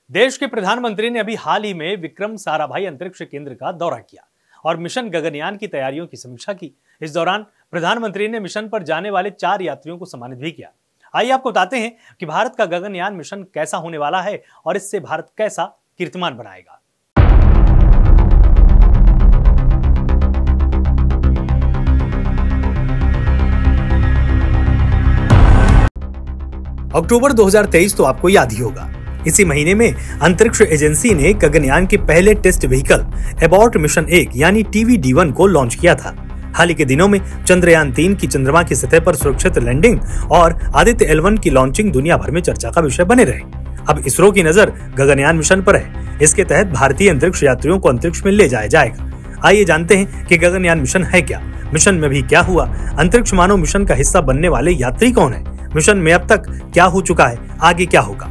देश के प्रधानमंत्री ने अभी हाल ही में विक्रम साराभाई अंतरिक्ष केंद्र का दौरा किया और मिशन गगनयान की तैयारियों की समीक्षा की। इस दौरान प्रधानमंत्री ने मिशन पर जाने वाले 4 यात्रियों को सम्मानित भी किया। आइए आपको बताते हैं कि भारत का गगनयान मिशन कैसा होने वाला है और इससे भारत कैसा कीर्तिमान बनाएगा। अक्टूबर 2023 तो आपको याद ही होगा। इसी महीने में अंतरिक्ष एजेंसी ने गगनयान के पहले टेस्ट व्हीकल एबॉर्ट मिशन 1 यानी TVD-1 को लॉन्च किया था। हाल ही के दिनों में चंद्रयान 3 की चंद्रमा की सतह पर सुरक्षित लैंडिंग और आदित्य L1 की लॉन्चिंग दुनिया भर में चर्चा का विषय बने रहे। अब इसरो की नजर गगनयान मिशन पर है। इसके तहत भारतीय अंतरिक्ष यात्रियों को अंतरिक्ष में ले जाया जाएगा। आइए जानते हैं कि गगनयान मिशन है क्या, मिशन में भी क्या हुआ, अंतरिक्ष मानव मिशन का हिस्सा बनने वाले यात्री कौन है, मिशन में अब तक क्या हो चुका है, आगे क्या होगा।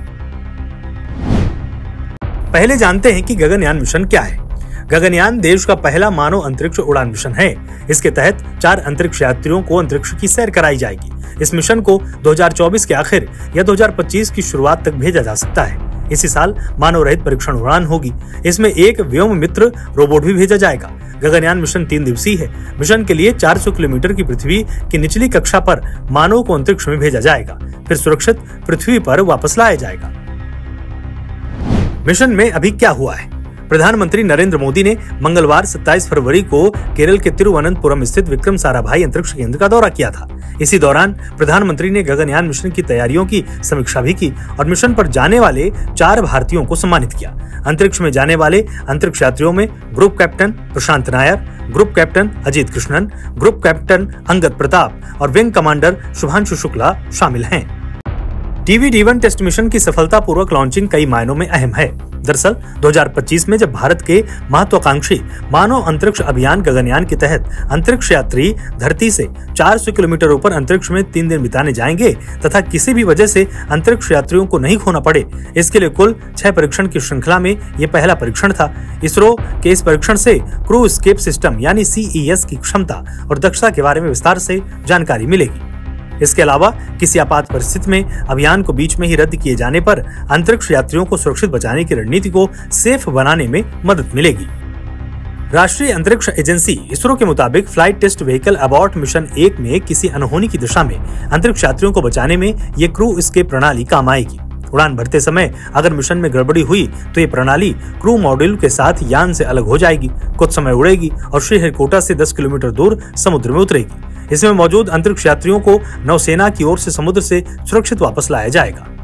पहले जानते हैं कि गगनयान मिशन क्या है। गगनयान देश का पहला मानव अंतरिक्ष उड़ान मिशन है। इसके तहत 4 अंतरिक्ष यात्रियों को अंतरिक्ष की सैर कराई जाएगी। इस मिशन को 2024 के आखिर या 2025 की शुरुआत तक भेजा जा सकता है। इसी साल मानव रहित परीक्षण उड़ान होगी। इसमें एक व्योम मित्र रोबोट भी भेजा जाएगा। गगनयान मिशन 3 दिवसीय है। मिशन के लिए 400 किलोमीटर की पृथ्वी की निचली कक्षा पर मानव को अंतरिक्ष में भेजा जाएगा, फिर सुरक्षित पृथ्वी पर वापस लाया जाएगा। मिशन में अभी क्या हुआ है। प्रधानमंत्री नरेंद्र मोदी ने मंगलवार 27 फरवरी को केरल के तिरुवनंतपुरम स्थित विक्रम साराभाई अंतरिक्ष केंद्र का दौरा किया था। इसी दौरान प्रधानमंत्री ने गगनयान मिशन की तैयारियों की समीक्षा भी की और मिशन पर जाने वाले 4 भारतीयों को सम्मानित किया। अंतरिक्ष में जाने वाले अंतरिक्ष यात्रियों में group captain Prashant Nair, group captain Ajit Krishnan, group captain Angad Pratap और विंग कमांडर शुभांशु शुक्ला शामिल हैं। TVD-1 टेस्ट मिशन की सफलतापूर्वक लॉन्चिंग कई मायनों में अहम है। दरअसल 2025 में जब भारत के महत्वाकांक्षी मानव अंतरिक्ष अभियान गगनयान के तहत अंतरिक्ष यात्री धरती से 400 किलोमीटर ऊपर अंतरिक्ष में 3 दिन बिताने जाएंगे तथा किसी भी वजह से अंतरिक्ष यात्रियों को नहीं खोना पड़े, इसके लिए कुल 6 परीक्षण की श्रृंखला में ये पहला परीक्षण था। इसरो के इस परीक्षण से क्रू एस्केप सिस्टम यानी CES की क्षमता और दक्षता के बारे में विस्तार से जानकारी मिलेगी। इसके अलावा किसी आपात परिस्थिति में अभियान को बीच में ही रद्द किए जाने पर अंतरिक्ष यात्रियों को सुरक्षित बचाने की रणनीति को सेफ बनाने में मदद मिलेगी। राष्ट्रीय अंतरिक्ष एजेंसी इसरो के मुताबिक flight test vehicle abort mission 1 में किसी अनहोनी की दिशा में अंतरिक्ष यात्रियों को बचाने में ये क्रू एस्केप प्रणाली काम आएगी। उड़ान भरते समय अगर मिशन में गड़बड़ी हुई तो ये प्रणाली क्रू मॉड्यूल के साथ यान से अलग हो जाएगी, कुछ समय उड़ेगी और श्रीहरिकोटा से 10 किलोमीटर दूर समुद्र में उतरेगी। इसमें मौजूद अंतरिक्ष यात्रियों को नौसेना की ओर से समुद्र से सुरक्षित वापस लाया जाएगा।